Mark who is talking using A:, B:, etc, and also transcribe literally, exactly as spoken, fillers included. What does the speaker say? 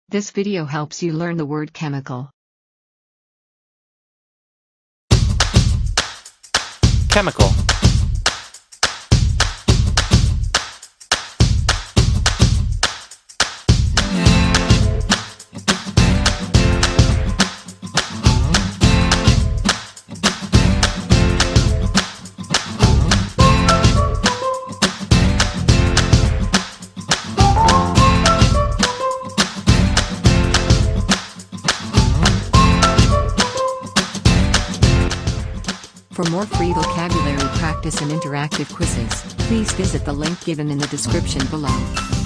A: This video helps you learn the word chemical.
B: Chemical.
A: For more free vocabulary practice and interactive quizzes, please visit the link given in the description below.